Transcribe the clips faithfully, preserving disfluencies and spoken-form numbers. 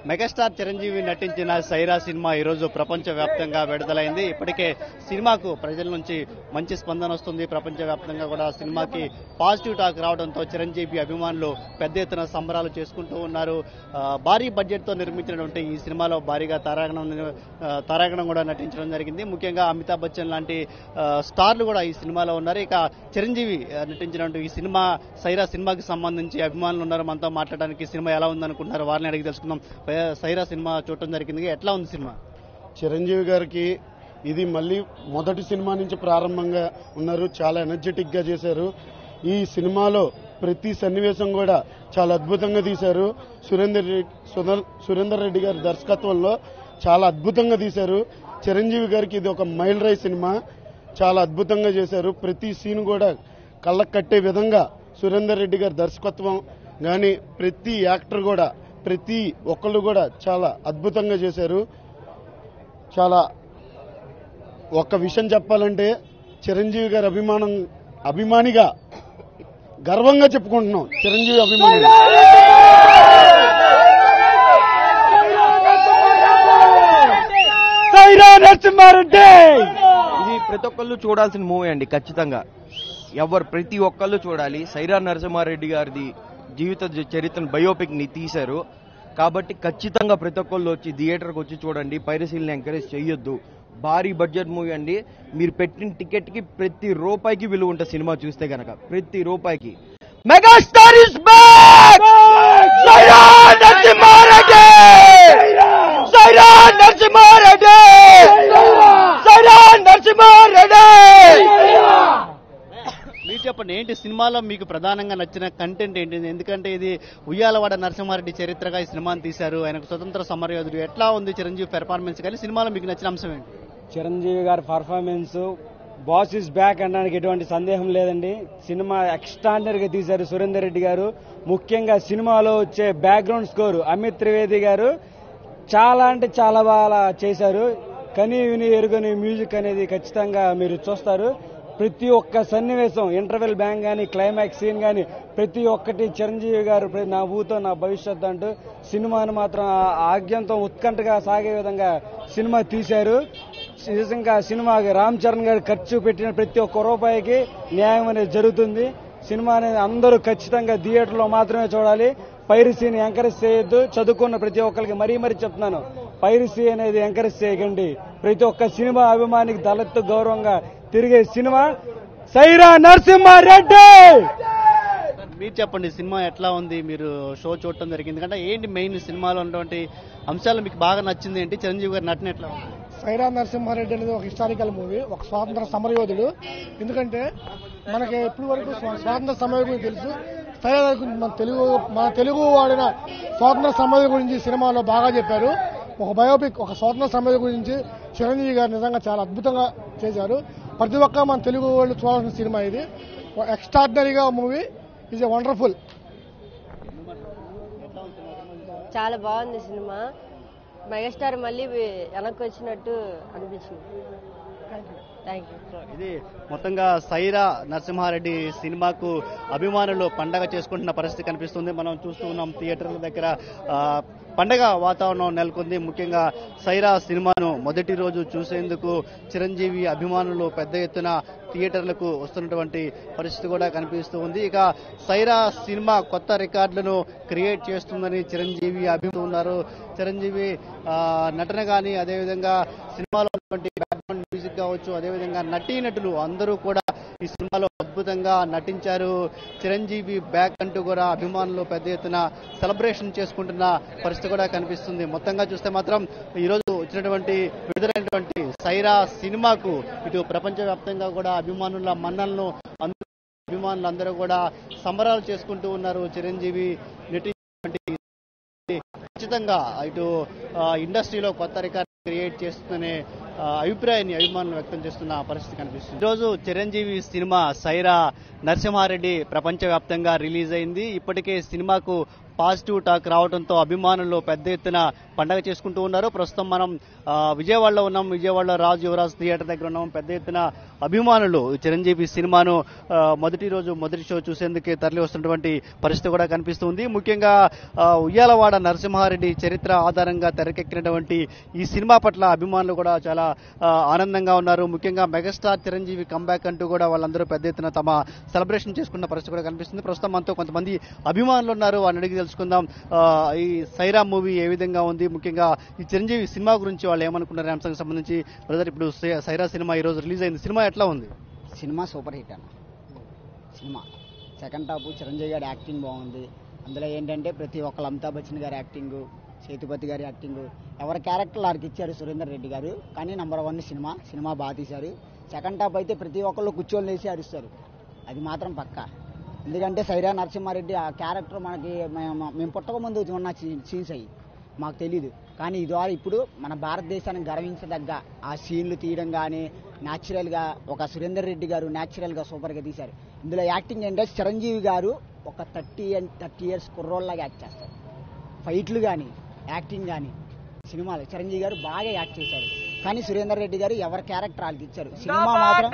Megastar Chiranjeevi నటించిన Sye Raa cinema ఈరోజు ప్రపంచవ్యాప్తంగా విడుదలైంది. ఇప్పటికే సినిమాకు ప్రజల నుంచి మంచి స్పందన వస్తుంది. ప్రపంచవ్యాప్తంగా కూడా సినిమాకి పాజిటివ్ టాక్ రావడంతో చిరంజీవి అభిమానులు పెద్ద ఎత్తున సంబరాలు చేసుకుంటూ ఉన్నారు. భారీ బడ్జెట్ తో నిర్మించినటువంటి ఈ సినిమాలో భారీగా తారాగణం తారాగణం కూడా నటించడం జరిగింది. ముఖ్యంగా అమితాబ్ బచ్చన్ లాంటి స్టార్లు కూడా ఈ సినిమాలో ఉన్నారు. ఇక చిరంజీవి నటించినటువంటి ఈ సినిమా సైరా సినిమాకి సంబంధించి అభిమానులు ఉన్నారు. మనతో మాట్లాడడానికి సినిమా ఎలా ఉందనుకుంటున్నారు వారిని అడిగి తెలుసుకుందాం. సైరా సినిమా చూడటం జరిగింది, ఎట్లా ఉంది సినిమా? చిరంజీవి గారికి ఇది మళ్ళీ మొదటి సినిమా నుంచి ప్రారంభంగా ఉన్నారు. చాలా ఎనర్జెటిక్ గా చేశారు. ఈ సినిమాలో ప్రతి సన్నివేశం కూడా చాలా అద్భుతంగా తీశారు. సురేందర్ సురేందర్ రెడ్డి గారి దర్శకత్వంలో చాలా అద్భుతంగా తీశారు. చిరంజీవి గారికి ఇది ఒక మైల్ రైల్ సినిమా. చాలా అద్భుతంగా చేశారు. ప్రతి సీన్ కూడా కళ్ళకు కట్టే విధంగా సురేందర్ రెడ్డి గారి దర్శకత్వం కానీ ప్రతి యాక్టర్ కూడా ప్రతి ఒక్కళ్ళు కూడా చాలా అద్భుతంగా చేశారు. చాలా ఒక్క విషయం చెప్పాలంటే చిరంజీవి గారి అభిమానం అభిమానిగా గర్వంగా చెప్పుకుంటున్నాం. చిరంజీవి అభిమాని ఇది ప్రతి ఒక్కళ్ళు చూడాల్సిన మూవీ అండి. ఖచ్చితంగా ఎవరు ప్రతి ఒక్కళ్ళు చూడాలి. సైరా నరసింహారెడ్డి గారిది జీవిత చరిత్రను బయోపిక్ ని తీశారు కాబట్టి ఖచ్చితంగా ప్రతి ఒక్కళ్ళు వచ్చి థియేటర్కి వచ్చి చూడండి. పైరసీలను ఎంకరేజ్ చేయొద్దు. భారీ బడ్జెట్ మూవీ అండి. మీరు పెట్టిన టికెట్ కి ప్రతి రూపాయికి విలువ ఉంటుంది. సినిమా చూస్తే గనక ప్రతి రూపాయికి. Megastar is back! Sye Raa Narasimha Reddy! Sye Raa Narasimha Reddy! Sye Raa Narasimha Reddy! మీరు చెప్పండి, ఏంటి సినిమాలో మీకు ప్రధానంగా నచ్చిన కంటెంట్ ఏంటి? ఎందుకంటే ఇది ఉయ్యాలవాడ నరసింహారెడ్డి చరిత్రగా ఈ సినిమాని తీశారు. ఆయనకు స్వతంత్ర సమరయోధుడు. ఎట్లా ఉంది చిరంజీవి పెర్ఫార్మెన్స్? కానీ సినిమాలో మీకు నచ్చిన అంశం ఏంటి? చిరంజీవి గారి పర్ఫార్మెన్స్ బాస్ ఇస్ బ్యాక్ అనడానికి ఎటువంటి సందేహం లేదండి. సినిమా ఎక్స్ట్రాడినరీగా తీశారు సురేందర్ రెడ్డి గారు. ముఖ్యంగా సినిమాలో వచ్చే బ్యాక్గ్రౌండ్ స్కోర్ అమిత్ త్రివేది గారు చాలా అంటే చాలా బాగా చేశారు. కని విని ఎరుగని మ్యూజిక్ అనేది ఖచ్చితంగా మీరు చూస్తారు. ప్రతి ఒక్క సన్నివేశం, ఇంటర్వెల్ బ్యాంగ్ కానీ క్లైమాక్స్ సీన్ కానీ ప్రతి ఒక్కటి చిరంజీవి గారు నా ఊతో నా భవిష్యత్తు అంటూ సినిమాను మాత్రం ఆగ్యంతో ఉత్కంఠగా సాగే విధంగా సినిమా తీశారు. నిజంగా సినిమాకి రామ్ చరణ్ గారు ఖర్చు పెట్టిన ప్రతి ఒక్క రూపాయికి న్యాయం అనేది జరుగుతుంది. సినిమా అనేది అందరూ ఖచ్చితంగా థియేటర్లో మాత్రమే చూడాలి. పైరసీని ఎంకరేజ్ చేయొద్దు. చదువుకున్న ప్రతి ఒక్కరికి మరీ మరీ చెప్తున్నాను, పైరసీ అనేది ఎంకరేజ్ చేయకండి. ప్రతి ఒక్క సినిమా అభిమానికి దళిత గౌరవంగా తిరిగే సినిమా సైరా నరసింహారెడ్డి. మీరు చెప్పండి, సినిమా ఎట్లా ఉంది? మీరు షో చూడటం జరిగింది అంటే ఏంటి మెయిన్ సినిమాలో ఉన్నటువంటి అంశాలు మీకు బాగా నచ్చింది ఏంటి? చిరంజీవి గారి నటన ఎట్లా ఉంది? సైరా నరసింహారెడ్డి అనేది ఒక హిస్టారికల్ మూవీ, ఒక స్వాతంత్ర సమరయోధుడు. ఎందుకంటే మనకి ఇప్పటి వరకు స్వాతంత్ర సమరం గురించి తెలుసు. సైరా మన తెలుగు మన తెలుగు వాడిన స్వాతంత్ర సమరం గురించి సినిమాలో బాగా చెప్పారు. ఒక బయోపిక్, ఒక స్వాతంత్ర సమరం గురించి చిరంజీవి గారు నిజంగా చాలా అద్భుతంగా చేశారు. ప్రతి ఒక్క మన తెలుగు వాళ్ళు చూడాల్సిన సినిమా ఇది. ఎక్స్ట్రాడినరీగా మూవీ, ఈజ్ ఎ వండర్ఫుల్. చాలా బాగుంది సినిమా. మెగాస్టార్ మళ్ళీ వెనక్కి వచ్చినట్టు అనిపించింది. Thank you. ఇది మొత్తంగా సైరా నరసింహారెడ్డి సినిమాకు అభిమానులు పండగ చేసుకుంటున్న పరిస్థితి కనిపిస్తుంది. మనం చూస్తూ ఉన్నాం థియేటర్ల దగ్గర పండగ వాతావరణం నెలకొంది. ముఖ్యంగా సైరా సినిమాను మొదటి రోజు చూసేందుకు చిరంజీవి అభిమానులు పెద్ద ఎత్తున థియేటర్లకు వస్తున్నటువంటి పరిస్థితి కూడా కనిపిస్తూ ఉంది. ఇక సైరా సినిమా కొత్త రికార్డులను క్రియేట్ చేస్తుందని చిరంజీవి అభిమానులు ఉన్నారు. చిరంజీవి నటన కానీ అదేవిధంగా సినిమాలో ఉన్నటువంటి బ్యాక్గ్రౌండ్ మ్యూజిక్ కావచ్చు, అదేవిధంగా నటీనటులు అందరూ కూడా ఈ సినిమాలో అద్భుతంగా నటించారు. చిరంజీవి బ్యాక్ అంటూ కూడా అభిమానులు పెద్ద ఎత్తున సెలబ్రేషన్ చేసుకుంటున్న పరిస్థితి కూడా కనిపిస్తుంది. మొత్తంగా చూస్తే మాత్రం ఈ రోజు వచ్చినటువంటి విడుదలైనటువంటి సైరా సినిమాకు ఇటు ప్రపంచవ్యాప్తంగా కూడా అభిమానుల మన్నలను అభిమానులందరూ కూడా సంబరాలు చేసుకుంటూ ఉన్నారు. చిరంజీవి నటించినటువంటి ఖచ్చితంగా ఇటు ఇండస్ట్రీలో కొత్త రికార్డు క్రియేట్ చేస్తుందనే అభిప్రాయాన్ని అభిమానులు వ్యక్తం చేస్తున్న పరిస్థితి కనిపిస్తుంది. ఈరోజు చిరంజీవి సినిమా సైరా నరసింహారెడ్డి ప్రపంచవ్యాప్తంగా రిలీజ్ అయింది. ఇప్పటికే సినిమాకు పాజిటివ్ టాక్ రావడంతో అభిమానులు పెద్ద ఎత్తున పండగ చేసుకుంటూ ఉన్నారు. ప్రస్తుతం మనం విజయవాడలో ఉన్నాం. విజయవాడలో రాజు యువరాజ్ థియేటర్ దగ్గర ఉన్నాం. పెద్ద ఎత్తున అభిమానులు చిరంజీవి సినిమాను మొదటి రోజు మొదటి షో చూసేందుకు తరలి వస్తున్నటువంటి పరిస్థితి కూడా కనిపిస్తుంది. ముఖ్యంగా ఉయ్యాలవాడ నరసింహారెడ్డి చరిత్ర ఆధారంగా తెరకెక్కినటువంటి ఈ సినిమా పట్ల అభిమానులు కూడా చాలా ఆనందంగా ఉన్నారు. ముఖ్యంగా మెగాస్టార్ చిరంజీవి కంబ్యాక్ అంటూ కూడా వాళ్ళందరూ పెద్ద ఎత్తున తమ సెలబ్రేషన్ చేసుకున్న పరిస్థితి కూడా కనిపిస్తుంది. ప్రస్తుతం మనతో కొంతమంది అభిమానులు ఉన్నారు. వాళ్ళని అడిగి తెలుసుకుందాం ఈ సైరా మూవీ ఏ విధంగా ఉంది, ముఖ్యంగా ఈ చిరంజీవి సినిమా గురించి వాళ్ళు ఏమనుకున్నారు అంశానికి సంబంధించి. బ్రదర్, ఇప్పుడు సైరా సినిమా ఈ రోజు రిలీజ్ అయింది. సినిమా ఎట్లా ఉంది? సినిమా సూపర్ హిట్ అన్న. సినిమా సెకండ్ హాఫ్ చిరంజీవి గారి యాక్టింగ్ బాగుంది. అందులో ఏంటంటే ప్రతి ఒక్కరు అమితాబ్ బచ్చన్ గారి యాక్టింగ్, సేతుపతి గారి యాక్టింగ్, ఎవరి క్యారెక్టర్ వారికి ఇచ్చారు సురేందర్ రెడ్డి గారు. కానీ నెంబర్ వన్ సినిమా సినిమా బాగా తీశారు. సెకండ్ హాఫ్ అయితే ప్రతి ఒక్కళ్ళు కూర్చొని వేసి అరుస్తారు, అది మాత్రం పక్కా. ఎందుకంటే సైరా నరసింహారెడ్డి ఆ క్యారెక్టర్ మనకి మేము పుట్టక ముందు ఉన్న సీన్స్ అయ్యి మాకు తెలీదు. కానీ ఇది ద్వారా ఇప్పుడు మన భారతదేశానికి గర్వించదగ్గ ఆ సీన్లు తీయడం కానీ న్యాచురల్గా ఒక సురేందర్ రెడ్డి గారు న్యాచురల్గా సూపర్గా తీశారు. ఇందులో యాక్టింగ్ ఏంటంటే చిరంజీవి గారు ఒక థర్టీ అండ్ థర్టీ ఇయర్స్ కుర్రోళ్ళలాగా యాక్ట్ చేస్తారు. ఫైట్లు కానీ యాక్టింగ్ కానీ సినిమాలో చిరంజీవి గారు బాగా యాక్ట్ చేశారు. కానీ సురేందర్ రెడ్డి గారు ఎవరి క్యారెక్టర్ వాళ్ళకి ఇచ్చారు. సినిమా మాత్రం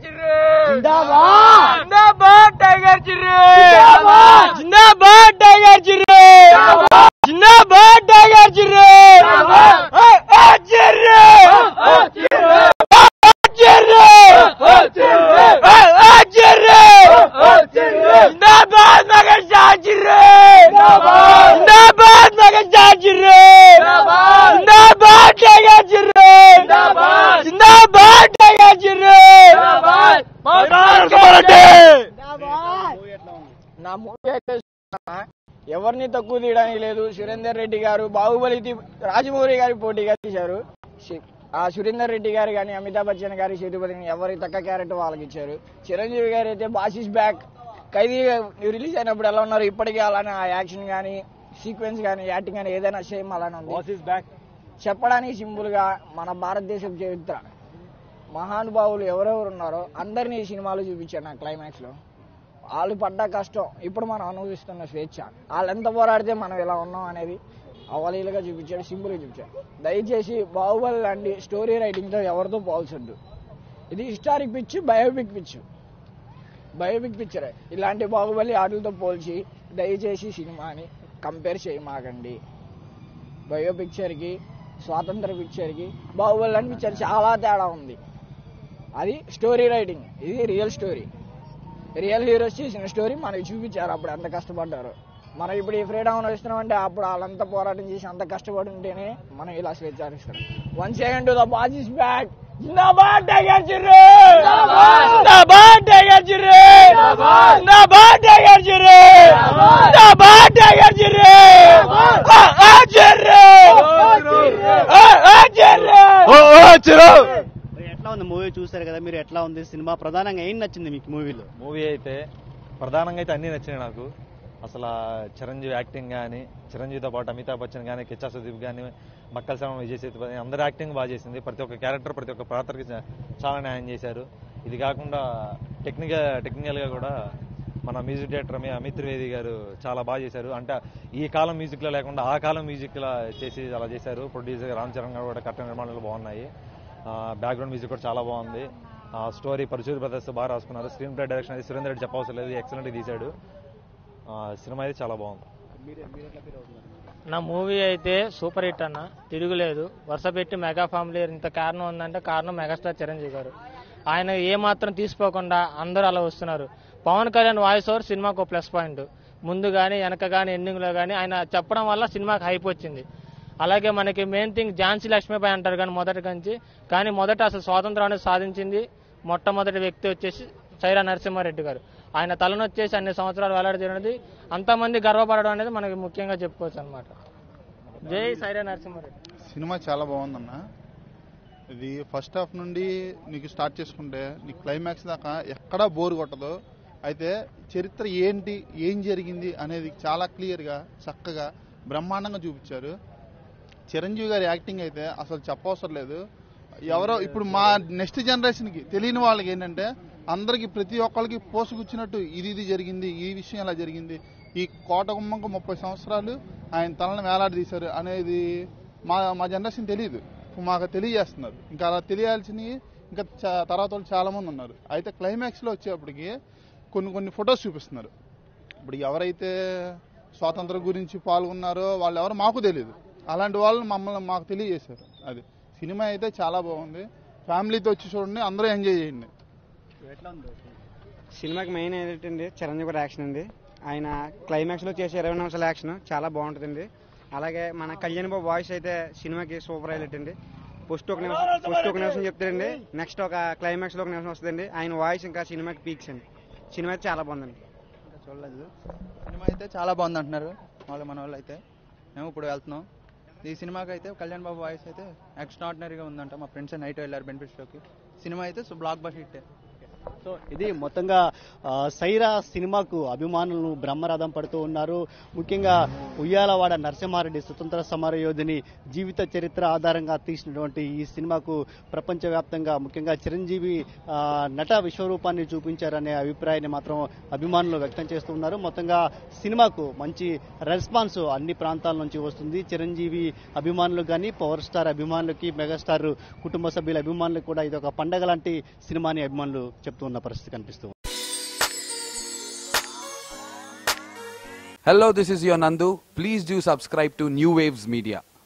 నా మూవీ అయితే ఎవరిని తక్కువ తీయడానికి లేదు. సురేందర్ రెడ్డి గారు బాహుబలి రాజమౌళి గారి పోటీగా తీశారు. ఆ సురేందర్ రెడ్డి గారు కానీ అమితాబ్ బచ్చన్ గారి సేతుపతి ఎవరికి తక్కువ క్యారెక్టర్ వాళ్ళకి ఇచ్చారు. చిరంజీవి గారు అయితే బాసిస్ బ్యాక్ ఖైదీ రిలీజ్ అయినప్పుడు ఎలా ఉన్నారు ఇప్పటికీ అలానే ఆ యాక్షన్ కానీ సీక్వెన్స్ కానీ యాక్టింగ్ కానీ ఏదైనా సేమ్ అలానే ఉంది. బాసిస్ బ్యాక్ చెప్పడానికి సింపుల్ గా మన భారతదేశం చరిత్ర మహానుభావులు ఎవరెవరు ఉన్నారో అందరినీ ఈ సినిమాలో చూపించారు. నా క్లైమాక్స్ లో వాళ్ళు పడ్డ కష్టం ఇప్పుడు మనం అనుభవిస్తున్న స్వేచ్ఛ, వాళ్ళు ఎంత పోరాడితే మనం ఇలా ఉన్నాం అనేది అవలీలుగా చూపించాడు, సింపుల్గా చూపించాడు. దయచేసి బాహుబలి లాంటి స్టోరీ రైటింగ్తో ఎవరితో పోల్చొద్దు. ఇది historic pic, biopic pic, biopic పిక్చరే. ఇలాంటి బాహుబలి ఆటలతో పోల్చి దయచేసి సినిమాని కంపేర్ చేయమాకండి. బయో పిక్చర్కి స్వాతంత్ర పిక్చర్కి బాహుబలి లాంటి పిక్చర్ చాలా తేడా ఉంది. అది స్టోరీ రైటింగ్, ఇది రియల్ స్టోరీ. రియల్ హీరోస్ చేసిన స్టోరీ మనకి చూపించారు. అప్పుడు ఎంత కష్టపడ్డారు. మనం ఇప్పుడు ఈ ఫ్రీడమ్ ఇస్తున్నాం అంటే అప్పుడు వాళ్ళంతా పోరాటం చేసి అంత కష్టపడి ఉంటేనే మనం ఇలా స్వేచ్ఛారిస్తాం. One second to the boss is back. జిందాబాద్ టైగర్ చిర్రే, జిందాబాద్ టైగర్ చిర్రే, జిందాబాద్ టైగర్ చిర్రే, జిందాబాద్ టైగర్ చిర్రే, ఆ చిర్రే, ఆ చిర్రే, ఓ చిర్రే. ఎట్లా ఉంది మూవీ? చూసారు కదా మీరు, ఎట్లా ఉంది సినిమా? ప్రధానంగా ఏం నచ్చింది మీకు మూవీలో? మూవీ అయితే ప్రధానంగా అయితే అన్ని నచ్చినాయి నాకు. అసలు చిరంజీవి యాక్టింగ్ కానీ, చిరంజీవితో పాటు అమితాబ్ బచ్చన్ కానీ, కిచ్చా సుదీప్ కానీ, మక్కల్ శ్రమ, విజయ్ సేతుపతి అందరూ యాక్టింగ్ బాగా చేసింది. ప్రతి ఒక్క క్యారెక్టర్ ప్రతి ఒక్క పాత్రకి చాలా న్యాయం చేశారు. ఇది కాకుండా టెక్నికల్ టెక్నికల్గా కూడా మన మ్యూజిక్ డైరెక్టర్ అమిత్ త్రివేది గారు చాలా బాగా చేశారు. అంటే ఈ కాలం మ్యూజిక్లో లేకుండా ఆ కాలం మ్యూజిక్లా చేసి అలా చేశారు. ప్రొడ్యూసర్ రామ్ చరణ్ గారు కూడా కట్ట నిర్మాణాలు బాగున్నాయి. బ్యాక్గ్రౌండ్ మ్యూజిక్ కూడా చాలా బాగుంది. స్టోరీ పరశురి బ్రదర్స్ బాగా రాసుకున్నారు. స్క్రీన్ ప్లే డైరెక్షన్ అయితే సురేందర్ రెడ్డి చెప్పవసరం లేదు, ఎక్సలెంట్గా తీశాడు. సినిమా అయితే చాలా బాగుంది. నా మూవీ అయితే సూపర్ హిట్ అన్న, తిరుగులేదు. వరుస పెట్టి మెగా ఫ్యామిలీ ఇంత కారణం ఉందంటే కారణం మెగాస్టార్ చిరంజీవి గారు. ఆయన ఏ మాత్రం తీసిపోకుండా అందరూ అలా వస్తున్నారు. పవన్ కళ్యాణ్ వాయిస్ ఓవర్ సినిమాకు ప్లస్ పాయింట్. ముందు కానీ వెనక కానీ ఎండింగ్లో కానీ ఆయన చెప్పడం వల్ల సినిమాకి హైప్ వచ్చింది. అలాగే మనకి మెయిన్ థింగ్ ఝాన్సీ లక్ష్మీబాయి అంటారు కానీ మొదటి కంచి, కానీ మొదట అసలు స్వాతంత్రం అనేది సాధించింది మొట్టమొదటి వ్యక్తి వచ్చేసి సైరా నరసింహారెడ్డి గారు. ఆయన తలను వచ్చేసి అన్ని సంవత్సరాలు వేలాడదీయడం, అంతమంది గర్వపడడం అనేది మనకి ముఖ్యంగా చెప్పుకోవచ్చు అనమాట. జై సైరా నరసింహారెడ్డి. సినిమా చాలా బాగుందన్న. ఇది ఫస్ట్ హాఫ్ నుండి నీకు స్టార్ట్ చేసుకుంటే నీకు క్లైమాక్స్ దాకా ఎక్కడా బోర్ కొట్టదు. అయితే చరిత్ర ఏంటి, ఏం జరిగింది అనేది చాలా క్లియర్గా చక్కగా బ్రహ్మాండంగా చూపించారు. చిరంజీవి గారి యాక్టింగ్ అయితే అసలు చెప్పవసరం లేదు. ఎవరో ఇప్పుడు మా నెక్స్ట్ జనరేషన్కి తెలియని వాళ్ళకి ఏంటంటే అందరికి ప్రతి ఒక్కరికి పోసుకొచ్చినట్టు ఇది ఇది జరిగింది, ఈ విషయం ఎలా జరిగింది, ఈ కోటగుమ్మంకు ముప్పై సంవత్సరాలు ఆయన తలను వేలాడదీశారు అనేది మా మా జనరేషన్ తెలియదు, మాకు తెలియజేస్తున్నారు. ఇంకా అలా తెలియాల్సినవి ఇంకా తర్వాత వాళ్ళు చాలా మంది ఉన్నారు. అయితే క్లైమాక్స్లో వచ్చేప్పటికి కొన్ని కొన్ని ఫొటోస్ చూపిస్తున్నారు. ఇప్పుడు ఎవరైతే స్వాతంత్రం గురించి పాల్గొన్నారో వాళ్ళు ఎవరో మాకు తెలియదు, అలాంటి వాళ్ళు మమ్మల్ని మాకు తెలియజేశారు. అది సినిమా అయితే చాలా బాగుంది, ఫ్యామిలీతో వచ్చి చూడండి, అందరూ ఎంజాయ్ చేయండి. సినిమాకి మెయిన్ ఏంటంటే చిరంజీవి గారి యాక్షన్ అండి. ఆయన క్లైమాక్స్ లో చేసే ఇరవై నిమిషాల యాక్షన్ చాలా బాగుంటుందండి. అలాగే మన కళ్యాణ్ బాబు వాయిస్ అయితే సినిమాకి సూపర్ హైలైట్ అండి. ఫస్ట్ ఒక నిమిషం ఫస్ట్ ఒక నిమిషం చెప్తారండి, నెక్స్ట్ ఒక క్లైమాక్స్ లో ఒక నిమిషం వస్తుందండి. ఆయన వాయిస్ ఇంకా సినిమాకి పీక్స్ అండి. సినిమా అయితే చాలా బాగుందండి. చూడలేదు, సినిమా అయితే చాలా బాగుంది అంటున్నారు వాళ్ళు, మన వాళ్ళు అయితే. మేము ఇప్పుడు వెళ్తున్నాం. ఈ సినిమాకి అయితే కళ్యాణ్ బాబు వాయిస్ అయితే ఎక్స్ట్రాడినరీగా ఉందంట. మా ఫ్రెండ్స్ నైట్ వెళ్ళారు బెనిఫిట్ షోకి. సినిమా అయితే బ్లాక్ బస్టర్ హిట్. సో ఇది మొత్తంగా సైరా సినిమాకు అభిమానులు బ్రహ్మరథం పడుతూ ఉన్నారు. ముఖ్యంగా ఉయ్యాలవాడ నరసింహారెడ్డి స్వతంత్ర సమర యోధుని జీవిత చరిత్ర ఆధారంగా తీసినటువంటి ఈ సినిమాకు ప్రపంచవ్యాప్తంగా ముఖ్యంగా చిరంజీవి నట విశ్వరూపాన్ని చూపించారనే అభిప్రాయాన్ని మాత్రం అభిమానులు వ్యక్తం చేస్తున్నారు. మొత్తంగా సినిమాకు మంచి రెస్పాన్స్ అన్ని ప్రాంతాల నుంచి వస్తుంది. చిరంజీవి అభిమానులు కానీ, పవర్ స్టార్ అభిమానులకి, మెగాస్టార్ కుటుంబ సభ్యుల అభిమానులకు కూడా ఇది ఒక పండగ లాంటి సినిమాని అభిమానులు చెప్తున్న పరిస్థితి కనిపిస్తుంది. Hello, this is your Nandu. Please do subscribe to New Waves Media.